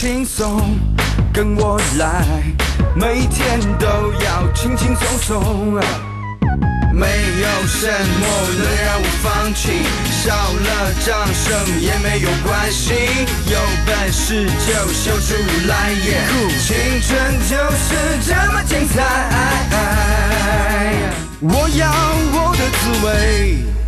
轻松，跟我来，每天都要轻轻松松。没有什么能让我放弃，少了掌声也没有关系，有本事就秀出来耶！青春就是这么精彩，我要我的滋味。